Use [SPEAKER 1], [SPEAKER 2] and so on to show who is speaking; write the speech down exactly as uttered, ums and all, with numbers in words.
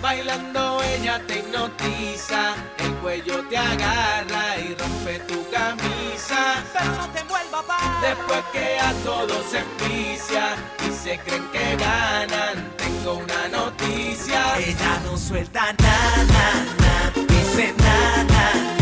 [SPEAKER 1] Bailando ella te hipnotiza, el cuello te agarra y rompe tu camisa.
[SPEAKER 2] Pero no te envuelva, pa.
[SPEAKER 1] Después que a todos se envicia y se creen que ganan, tengo una noticia.
[SPEAKER 2] Ella no suelta nada, na, na, dice nada.